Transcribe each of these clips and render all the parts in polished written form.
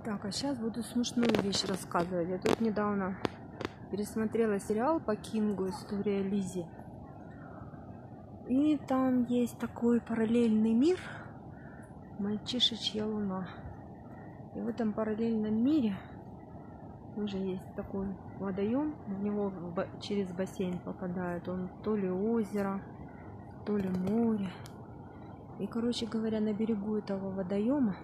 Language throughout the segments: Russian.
Так, а сейчас буду смешную вещь рассказывать. Я тут недавно пересмотрела сериал по Кингу «История Лиззи». И там есть такой параллельный мир «Мальчишечья луна». И в этом параллельном мире уже есть такой водоем. В него через бассейн попадает он то ли озеро, то ли море. И, короче говоря, на берегу этого водоема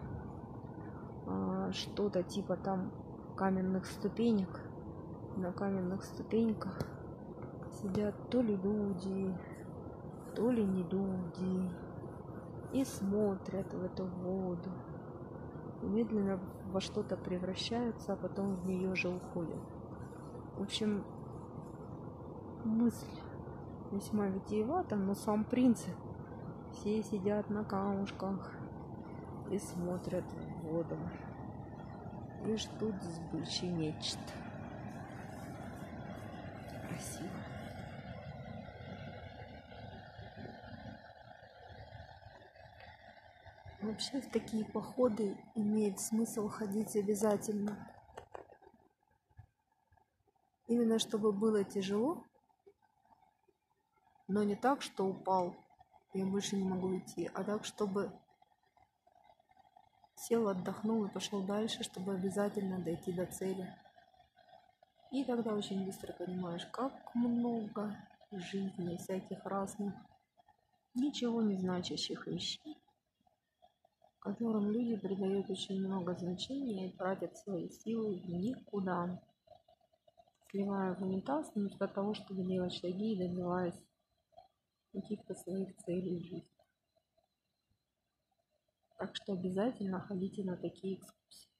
что-то типа там каменных ступенек. На каменных ступеньках сидят то ли люди, то ли не люди. И смотрят в эту воду. И медленно во что-то превращаются, а потом в нее же уходят. В общем, мысль весьма витиевата, но сам принцип. Все сидят на камушках и смотрят в воду. И ждут сбычи нечто. Красиво. Вообще в такие походы имеет смысл ходить обязательно. Именно чтобы было тяжело, но не так, что упал, я больше не могу идти, а так, чтобы сел, отдохнул и пошел дальше, чтобы обязательно дойти до цели. И тогда очень быстро понимаешь, как много в жизни всяких разных, ничего не значащих вещей, которым люди придают очень много значения и тратят свои силы в никуда, сливая в унитаз вместо того, чтобы делать шаги и добиваясь каких-то своих целей в жизни. Так что обязательно ходите на такие экскурсии.